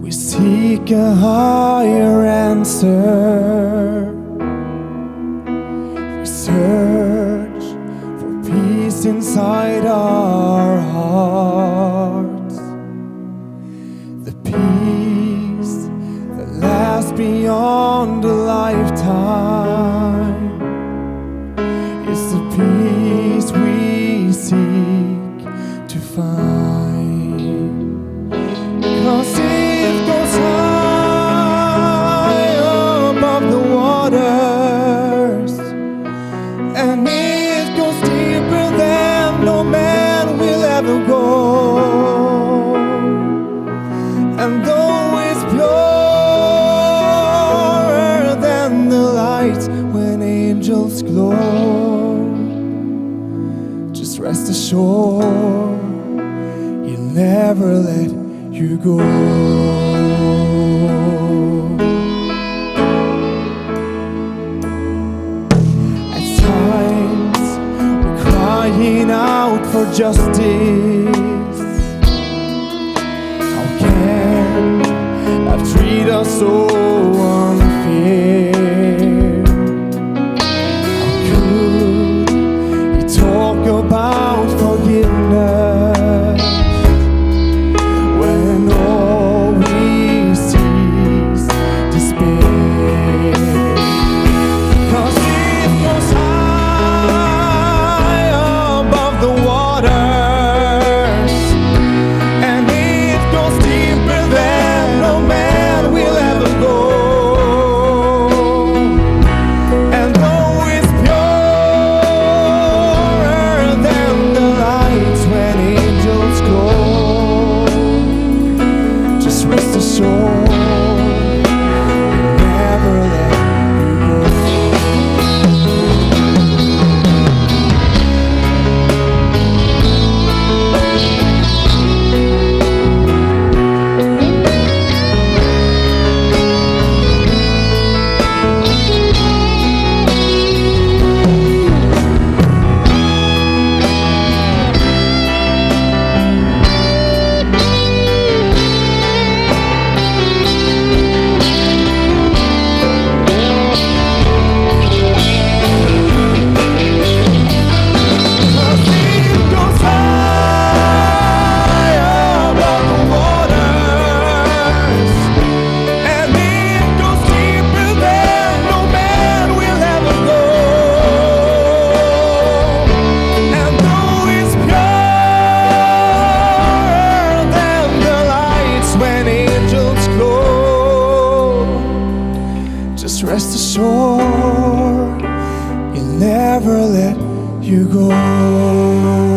We seek a higher answer. We search for peace inside our hearts. The peace that lasts beyond a lifetime. It's the peace we seek to find. 'Cause it goes high above the waters, and it goes deeper than no man will ever go. And though it's purer than the light when angels glow, just rest assured He'll never let you go. At times we're crying out for justice. How can life treat us so unfair? How could He talk about forgiveness when all we see is despair? 'Cause it goes high above the waters, and it goes deeper than no man will ever go. And though it's purer than the lights when angels glow, just rest assured He'll never let you go. Just rest assured He'll never let you go.